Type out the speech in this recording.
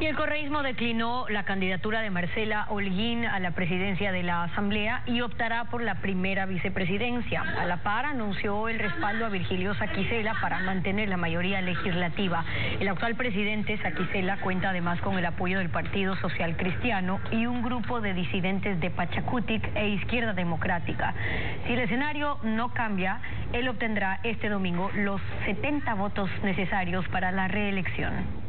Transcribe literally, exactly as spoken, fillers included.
Y el correísmo declinó la candidatura de Marcela Holguín a la presidencia de la Asamblea y optará por la primera vicepresidencia. A la par, anunció el respaldo a Virgilio Saquicela para mantener la mayoría legislativa. El actual presidente Saquicela cuenta además con el apoyo del Partido Social Cristiano y un grupo de disidentes de Pachacutic e Izquierda Democrática. Si el escenario no cambia, él obtendrá este domingo los setenta votos necesarios para la reelección.